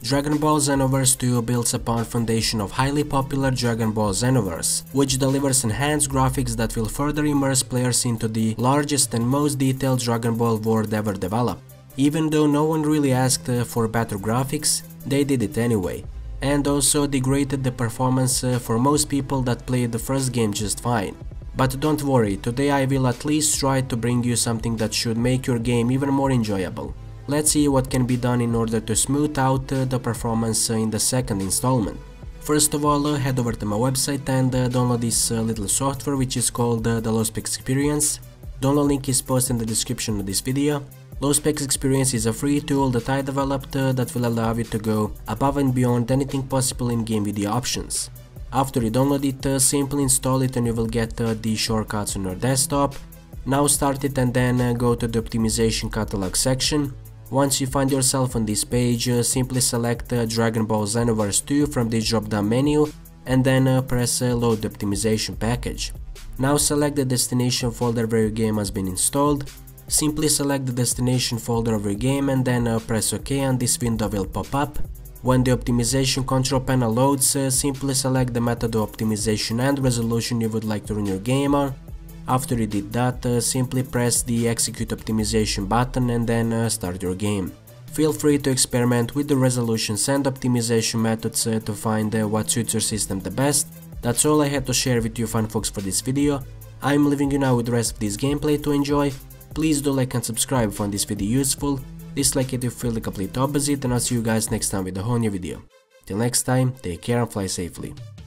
Dragon Ball Xenoverse 2 builds upon foundation of highly popular Dragon Ball Xenoverse, which delivers enhanced graphics that will further immerse players into the largest and most detailed Dragon Ball world ever developed. Even though no one really asked for better graphics, they did it anyway, and also degraded the performance for most people that played the first game just fine. But don't worry, today I will at least try to bring you something that should make your game even more enjoyable. Let's see what can be done in order to smooth out the performance in the second installment. First of all, head over to my website and download this little software which is called the Lowspecs Experience. Download link is posted in the description of this video. Lowspecs Experience is a free tool that I developed that will allow you to go above and beyond anything possible in game video options. After you download it, simply install it and you will get the shortcuts on your desktop. Now start it and then go to the optimization catalog section. Once you find yourself on this page, simply select Dragon Ball Xenoverse 2 from the drop-down menu and then press load the optimization package. Now select the destination folder where your game has been installed. Simply select the destination folder of your game and then press OK and this window will pop up. When the optimization control panel loads, simply select the method of optimization and resolution you would like to run your game on. After you did that, simply press the execute optimization button and then start your game. Feel free to experiment with the resolutions and optimization methods to find what suits your system the best. That's all I had to share with you fun folks for this video. I'm leaving you now with the rest of this gameplay to enjoy. Please do like and subscribe if you find this video useful. Dislike it if you feel the complete opposite, and I'll see you guys next time with a whole new video. Till next time, take care and fly safely.